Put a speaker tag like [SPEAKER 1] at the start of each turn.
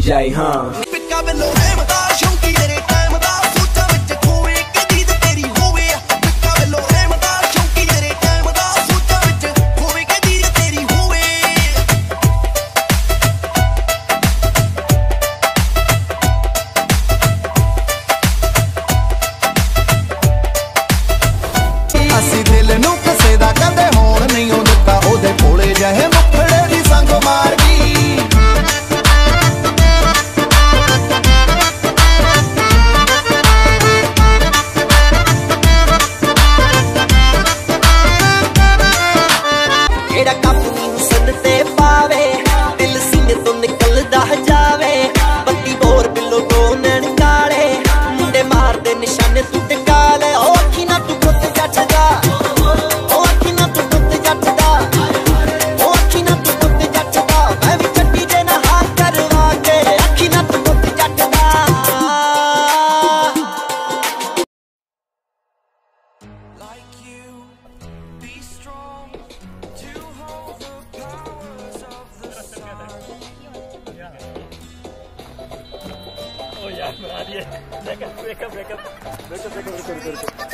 [SPEAKER 1] जाए। हाँ
[SPEAKER 2] ਅਸੀਂ ਦਿਲ ਨੂੰ ਕਿਸੇ ਦਾ ਕਦੇ ਹੋਣ ਨਹੀਂ ਉਹ ਦਿੱਤਾ ਉਹਦੇ ਭੋਲੇ ਜਿਹੇ ਮੁਖੜੇ ਦੀ ਸੰਗ ਮਾਰ ਗਈ।
[SPEAKER 3] ਜਿਹੜਾ ਕਾਪੀ ਨੂੰ ਸੰਨ ਤੇ ਪਾਵੇ ਦਿਲ ਸੀਨੇ ਤੋਂ ਨਿਕਲਦਾ ਜਾਵੇ ਬੱਤੀ ਬੋਰ ਬਿੱਲੋ ਦੋ ਨੈਣ ਕਾਲੇ ਮੁੰਡੇ ਮਾਰਦੇ ਨਿਸ਼ਾਨੇ ਤੂੰ ਟਿਕਾ ਲੈ ਉਹ ਅੱਖੀ ਨਾ ਤੂੰ ਪੁੱਤ ਜੱਟ ਦਾ ਉਹ ਅੱਖੀ ਨਾ ਤੂੰ ਪੁੱਤ ਜੱਟ ਦਾ ਉਹ ਅੱਖੀ ਨਾ ਤੂੰ ਪੁੱਤ ਜੱਟ ਦਾ ਮੈਂ ਵੀ ਚੱਟੀ ਦੇ ਨਾ ਹਾਥ ਕਰਵਾ ਕੇ ਅੱਖੀ ਨਾ ਤੂੰ ਪੁੱਤ ਜੱਟ ਦਾ।
[SPEAKER 4] Oh ya, nadie. Break up.